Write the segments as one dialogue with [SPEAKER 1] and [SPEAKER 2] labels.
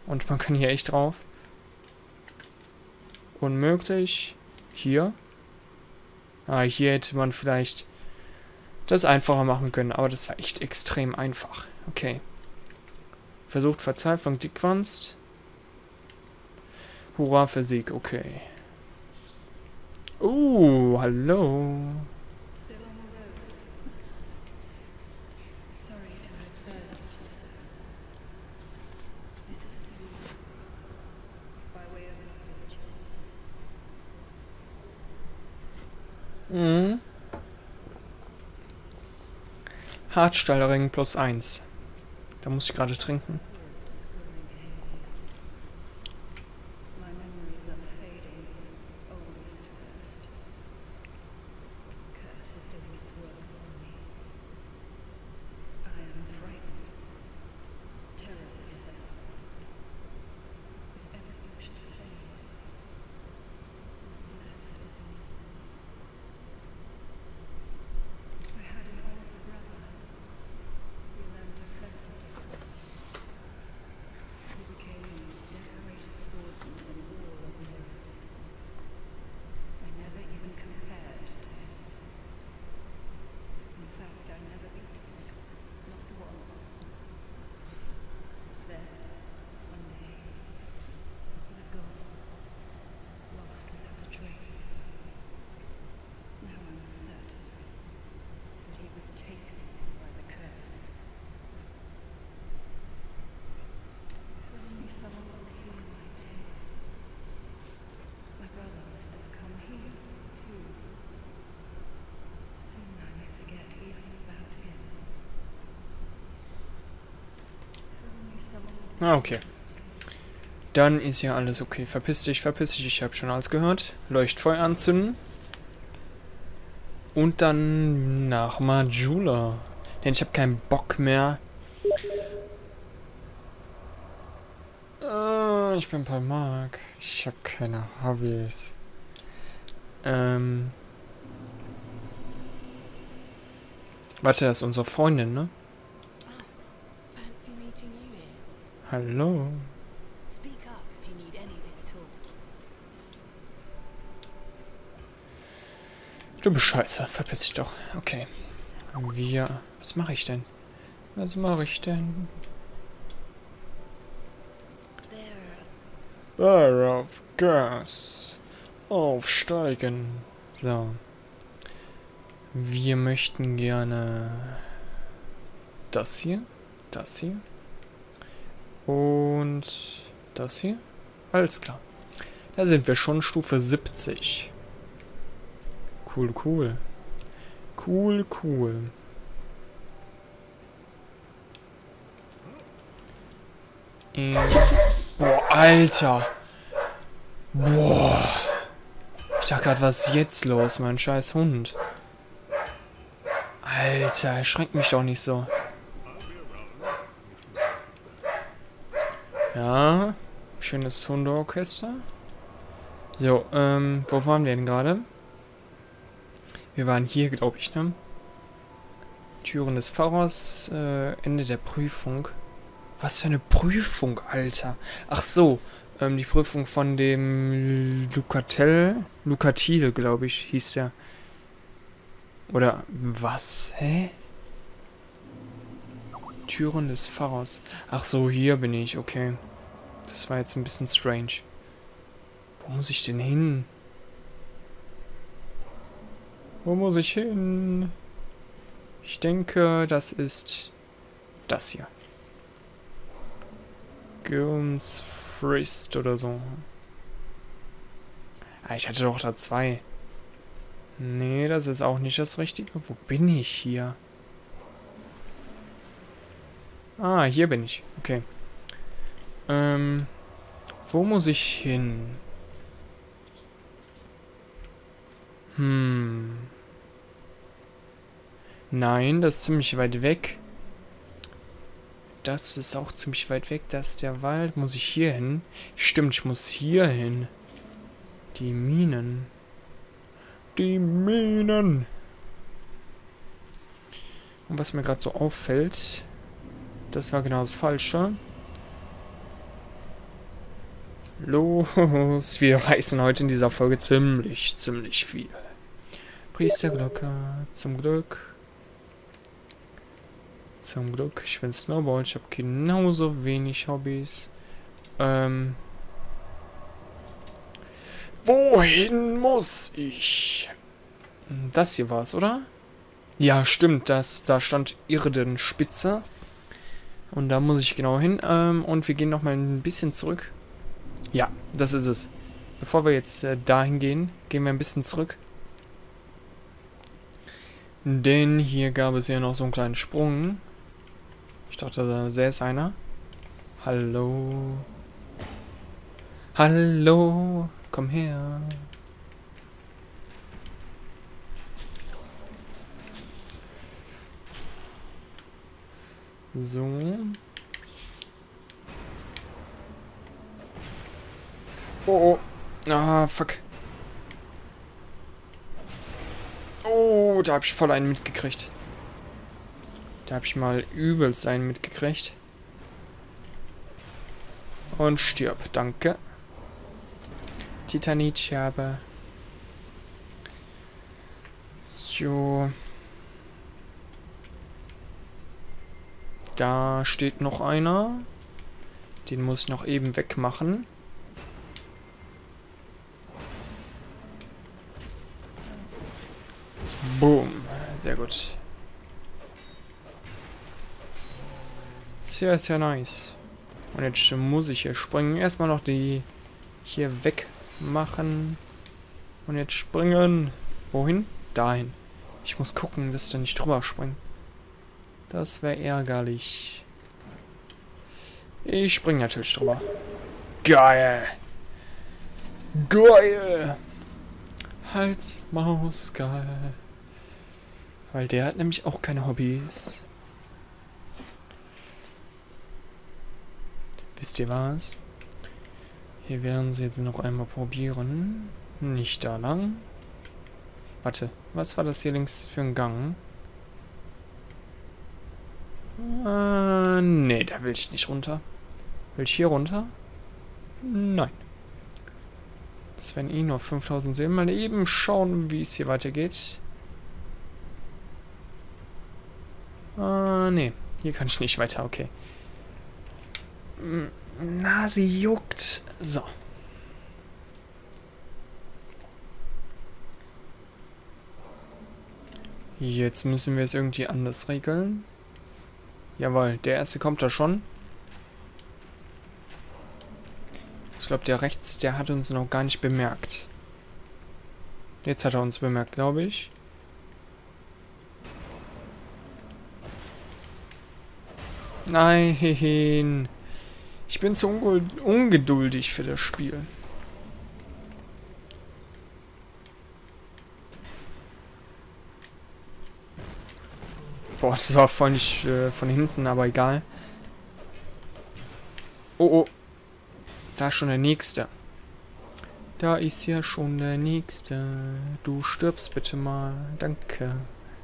[SPEAKER 1] Und man kann hier echt drauf. Unmöglich. Hier. Ah, hier hätte man vielleicht das einfacher machen können, aber das war echt extrem einfach. Okay. Versucht Verzweiflung, Dickwanst. Hurra für Sieg, okay. Hallo. Mhm. Hartstahlring +1. Da muss ich gerade trinken. Ah, okay. Dann ist ja alles okay. Verpiss dich, ich habe schon alles gehört. Leuchtfeuer anzünden. Und dann nach Majula. Denn ich habe keinen Bock mehr. Ich bin bei Mark. Ich habe keine Hobbys. Warte, das ist unsere Freundin, ne? Hallo. Du bist scheiße. Verpiss dich doch. Okay. Was mache ich denn? Was mache ich denn? Bearer of Gas. Aufsteigen. So. Wir möchten gerne das hier. Das hier. Und das hier. Alles klar. Da sind wir schon Stufe 70. Cool, cool. Cool, cool. Boah, Alter. Boah. Ich dachte gerade, was ist jetzt los, mein scheiß Hund? Alter, erschreckt mich doch nicht so. Ja. Schönes Hundeorchester. So, wo waren wir denn gerade? Wir waren hier, glaube ich, ne? Türen des Pfarrers, Ende der Prüfung. Was für eine Prüfung, Alter. Ach so, die Prüfung von dem Lucatil, glaube ich, hieß der. Oder was? Hä? Türen des Pfarrers. Ach so, hier bin ich, okay. Das war jetzt ein bisschen strange. Wo muss ich denn hin? Wo muss ich hin? Ich denke, das ist das hier. Gilms Frist oder so. Ah, ich hatte doch da 2. Nee, das ist auch nicht das Richtige. Wo bin ich hier? Ah, hier bin ich. Okay. Wo muss ich hin? Nein, das ist ziemlich weit weg. Das ist auch ziemlich weit weg. Das ist der Wald. Muss ich hier hin? Stimmt, ich muss hier hin. Die Minen. Die Minen. Und was mir gerade so auffällt, das war genau das Falsche. Los, wir reißen heute in dieser Folge ziemlich viel. Priesterglocke, zum Glück. Zum Glück, ich bin Snowball, ich habe genauso wenig Hobbys. Wohin muss ich? Das hier war's, oder? Ja, stimmt, da stand Irdenspitze. Und da muss ich genau hin. Und wir gehen nochmal ein bisschen zurück. Ja, das ist es. Bevor wir jetzt dahin gehen, gehen wir ein bisschen zurück. Denn hier gab es ja noch so einen kleinen Sprung. Ich dachte, da säße einer. Hallo. Hallo. Komm her. So. Oh, oh. Ah, fuck. Oh, da habe ich voll einen mitgekriegt. Da habe ich mal übelst einen mitgekriegt. Und stirb, danke. Titanitscherbe. So. Da steht noch einer. Den muss ich noch eben wegmachen. Boom. Sehr gut. Sehr, sehr nice. Und jetzt muss ich hier springen. Erstmal noch die hier wegmachen. Und jetzt springen. Wohin? Dahin. Ich muss gucken, dass da nicht drüber springen. Das wäre ärgerlich. Ich springe natürlich drüber. Geil. Geil. Halsmaus, geil. Weil der hat nämlich auch keine Hobbys. Wisst ihr was? Hier werden sie jetzt noch einmal probieren. Nicht da lang. Warte, was war das hier links für ein Gang? Nee, da will ich nicht runter. Will ich hier runter? Nein. Das wären eh nur 5000 Seelen. Mal eben schauen, wie es hier weitergeht. Nee. Hier kann ich nicht weiter. Okay. Nase juckt. So. Jetzt müssen wir es irgendwie anders regeln. Jawohl, der erste kommt da schon. Ich glaube, der rechts, der hat uns noch gar nicht bemerkt. Jetzt hat er uns bemerkt, glaube ich. Nein. Ich bin zu ungeduldig für das Spiel. Boah, das war voll nicht von hinten, aber egal. Oh, oh. Da ist schon der Nächste. Da ist ja schon der Nächste. Du stirbst bitte mal. Danke.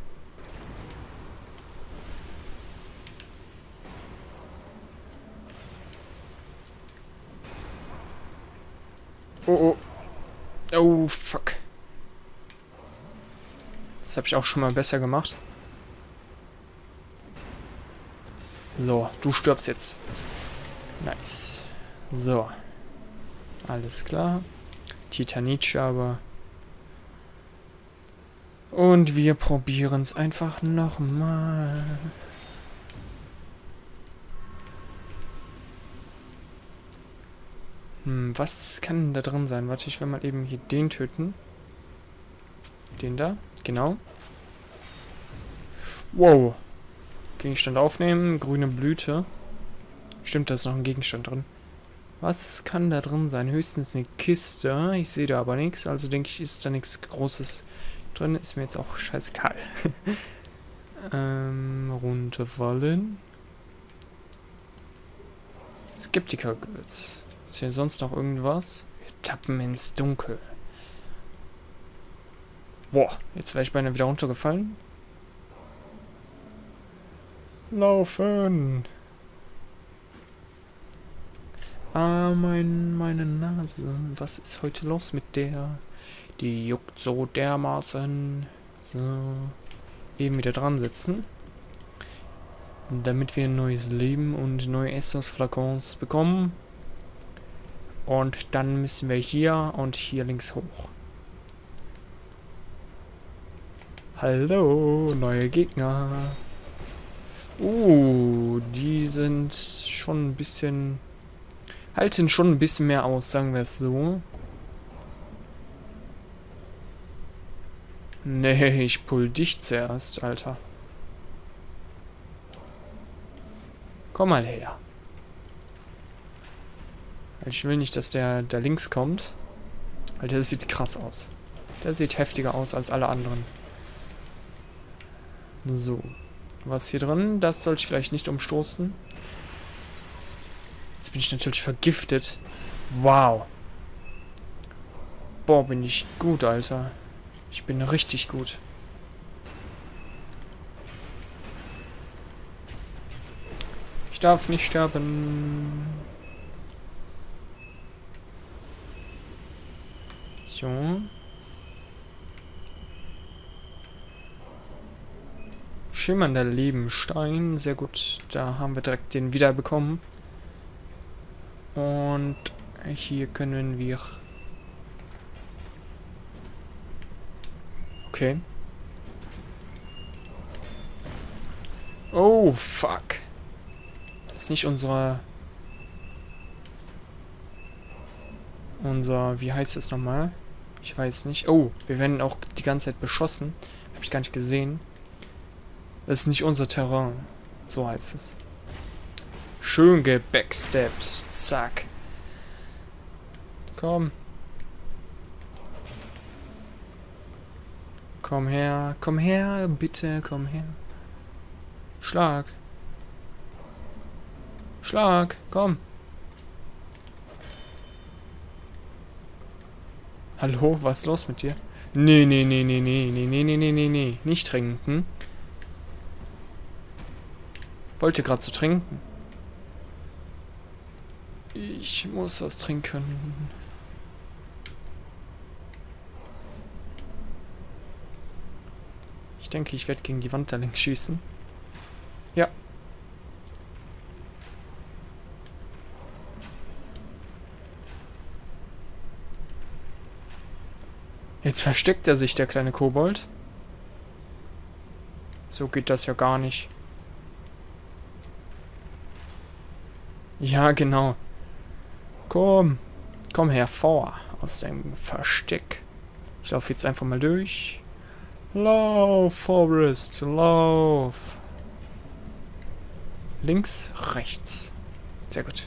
[SPEAKER 1] Oh, oh. Oh, fuck. Das habe ich auch schon mal besser gemacht. So, du stirbst jetzt. Nice. So. Alles klar. Titanitscherbe. Und wir probieren es einfach nochmal. Was kann da drin sein? Warte, ich will mal eben hier den töten. Den da, genau. Wow. Gegenstand aufnehmen, grüne Blüte. Stimmt, da ist noch ein Gegenstand drin. Was kann da drin sein? Höchstens eine Kiste. Ich sehe da aber nichts, also denke ich, ist da nichts Großes drin. Ist mir jetzt auch scheißegal. Runterfallen. Skeptikergewürz. Ist hier sonst noch irgendwas? Wir tappen ins Dunkel. Boah, jetzt wäre ich beinahe wieder runtergefallen. Laufen! Ah, meine Nase. Was ist heute los mit der? Die juckt so dermaßen. So. Eben wieder dran sitzen. Damit wir ein neues Leben und neue Essos-Flakons bekommen. Und dann müssen wir hier und hier links hoch. Hallo, neue Gegner. Die sind schon ein bisschen... halten schon ein bisschen mehr aus, sagen wir es so. Nee, ich pull dich zuerst, Alter. Komm mal her. Ich will nicht, dass der da links kommt. Weil der sieht krass aus. Der sieht heftiger aus als alle anderen. So. Was hier drin? Das sollte ich vielleicht nicht umstoßen. Jetzt bin ich natürlich vergiftet. Wow. Boah, bin ich gut, Alter. Ich bin richtig gut. Ich darf nicht sterben. So. Schimmernder Lebenstein. Sehr gut. Da haben wir direkt den wieder bekommen. Und hier können wir... okay. Oh, fuck. Das ist nicht unser... wie heißt es nochmal? Ich weiß nicht. Oh, wir werden auch die ganze Zeit beschossen. Habe ich gar nicht gesehen. Das ist nicht unser Terrain. So heißt es. Schön gebacksteppt. Zack. Komm. Komm her, bitte, komm her. Schlag. Schlag, komm. Hallo, was ist los mit dir? Nee. Nicht trinken. Wollte gerade zu trinken. Ich muss was trinken. Ich denke, ich werde gegen die Wand da links schießen. Ja. Jetzt versteckt er sich, der kleine Kobold. So geht das ja gar nicht. Ja, genau. Komm hervor aus deinem Versteck. Ich laufe jetzt einfach mal durch. Lauf, Forest, lauf. Links, rechts. Sehr gut.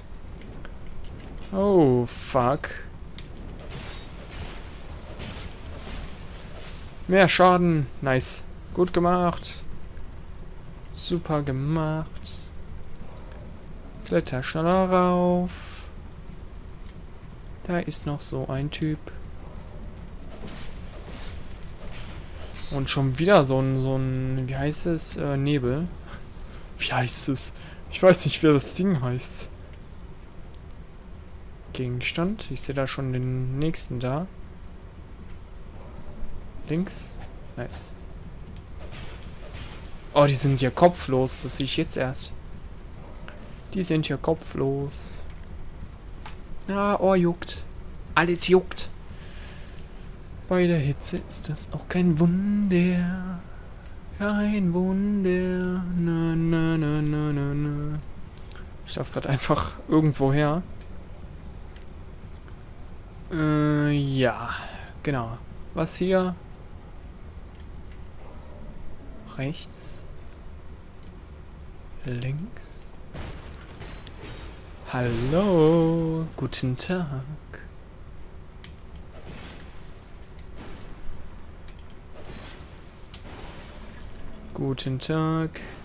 [SPEAKER 1] Oh, fuck. Mehr Schaden. Nice. Gut gemacht. Super gemacht. Kletter schneller rauf. Da ist noch so ein Typ. Und schon wieder so ein, wie heißt es? Nebel. Wie heißt es? Ich weiß nicht, wer das Ding heißt. Gegenstand. Ich sehe da schon den nächsten da. Links. Nice. Oh, die sind ja kopflos. Das sehe ich jetzt erst. Die sind ja kopflos. Ah, oh, juckt. Alles juckt. Bei der Hitze ist das auch kein Wunder. Kein Wunder. Na. Ich laufe gerade einfach irgendwo her. Ja. Genau. Was hier? Rechts. Links. Hallo. Guten Tag. Guten Tag.